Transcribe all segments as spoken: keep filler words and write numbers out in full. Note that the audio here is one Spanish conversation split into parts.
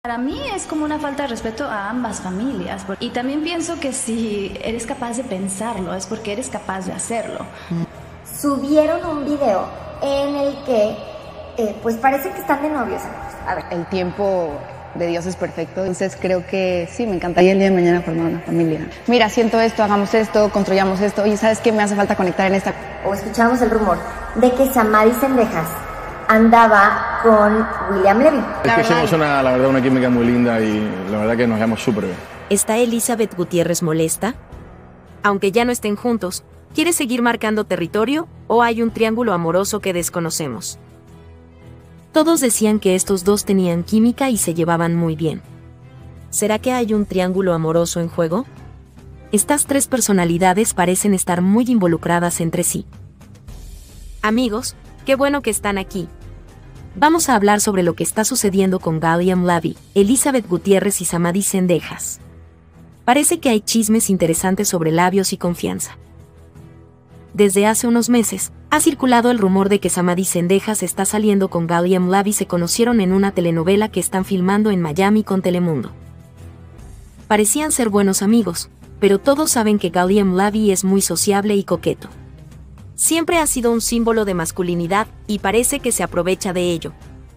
Para mí es como una falta de respeto a ambas familias. Y también pienso que si eres capaz de pensarlo es porque eres capaz de hacerlo. Subieron un video en el que eh, pues parece que están de novios. A ver. El tiempo de Dios es perfecto, entonces creo que sí, me encantaría el día de mañana formar una familia. Mira, siento esto, hagamos esto, construyamos esto, y ¿sabes qué? Me hace falta conectar en esta... O escuchamos el rumor de que Samadhi Sendejas andaba con William Levy. Es que somos una, la verdad, una química muy linda y la verdad que nos llevamos súper bien. ¿Está Elizabeth Gutiérrez molesta? Aunque ya no estén juntos, ¿quiere seguir marcando territorio o hay un triángulo amoroso que desconocemos? Todos decían que estos dos tenían química y se llevaban muy bien. ¿Será que hay un triángulo amoroso en juego? Estas tres personalidades parecen estar muy involucradas entre sí. Amigos, qué bueno que están aquí. Vamos a hablar sobre lo que está sucediendo con William Levy, Elizabeth Gutiérrez y Samadhi Sendejas. Parece que hay chismes interesantes sobre labios y confianza. Desde hace unos meses, ha circulado el rumor de que Samadhi Sendejas está saliendo con William Levy. Se conocieron en una telenovela que están filmando en Miami con Telemundo. Parecían ser buenos amigos, pero todos saben que William Levy es muy sociable y coqueto. Siempre ha sido un símbolo de masculinidad y parece que se aprovecha de ello.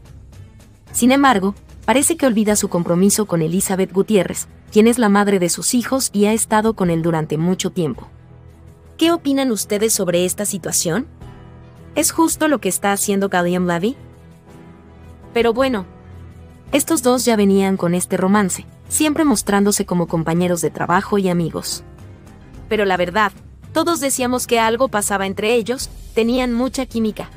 Sin embargo, parece que olvida su compromiso con Elizabeth Gutiérrez, quien es la madre de sus hijos y ha estado con él durante mucho tiempo. ¿Qué opinan ustedes sobre esta situación? ¿Es justo lo que está haciendo William Levy? Pero bueno, estos dos ya venían con este romance, siempre mostrándose como compañeros de trabajo y amigos. Pero la verdad, todos decíamos que algo pasaba entre ellos, tenían mucha química.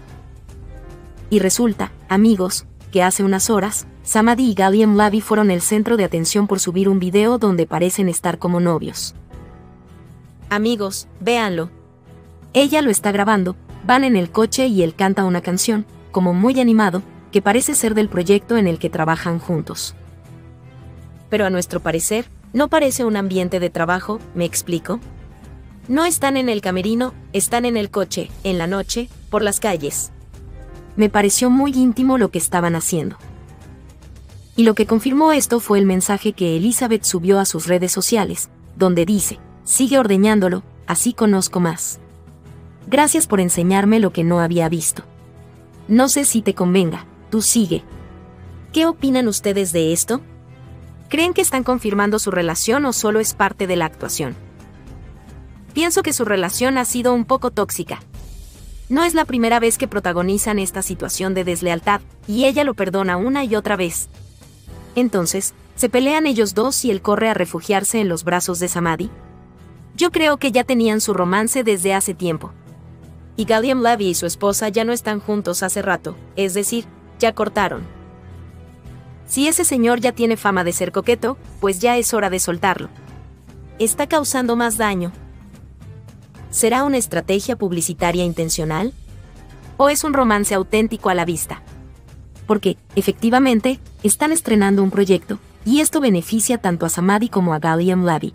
Y resulta, amigos, que hace unas horas, Samadhi y William Levy fueron el centro de atención por subir un video donde parecen estar como novios. Amigos, véanlo. Ella lo está grabando, van en el coche y él canta una canción, como muy animado, que parece ser del proyecto en el que trabajan juntos. Pero a nuestro parecer, no parece un ambiente de trabajo, ¿me explico? No están en el camerino, están en el coche, en la noche, por las calles. Me pareció muy íntimo lo que estaban haciendo. Y lo que confirmó esto fue el mensaje que Elizabeth subió a sus redes sociales, donde dice: sigue ordeñándolo, así conozco más. Gracias por enseñarme lo que no había visto. No sé si te convenga, tú sigue. ¿Qué opinan ustedes de esto? ¿Creen que están confirmando su relación o solo es parte de la actuación? Pienso que su relación ha sido un poco tóxica. No es la primera vez que protagonizan esta situación de deslealtad, y ella lo perdona una y otra vez. Entonces, ¿se pelean ellos dos y él corre a refugiarse en los brazos de Samadhi? Yo creo que ya tenían su romance desde hace tiempo. Y William Levy y su esposa ya no están juntos hace rato, es decir, ya cortaron. Si ese señor ya tiene fama de ser coqueto, pues ya es hora de soltarlo. Está causando más daño. ¿Será una estrategia publicitaria intencional? ¿O es un romance auténtico a la vista? Porque, efectivamente, están estrenando un proyecto, y esto beneficia tanto a Samadhi como a William Levy.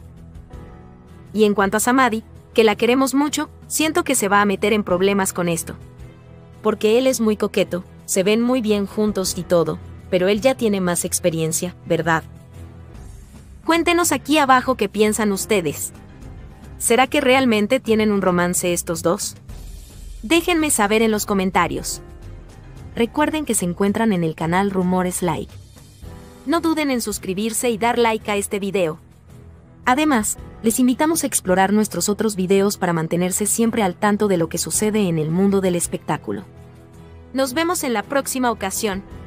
Y en cuanto a Samadhi, que la queremos mucho, siento que se va a meter en problemas con esto. Porque él es muy coqueto, se ven muy bien juntos y todo, pero él ya tiene más experiencia, ¿verdad? Cuéntenos aquí abajo qué piensan ustedes. ¿Será que realmente tienen un romance estos dos? Déjenme saber en los comentarios. Recuerden que se encuentran en el canal Rumores Like. No duden en suscribirse y dar like a este video. Además, les invitamos a explorar nuestros otros videos para mantenerse siempre al tanto de lo que sucede en el mundo del espectáculo. Nos vemos en la próxima ocasión.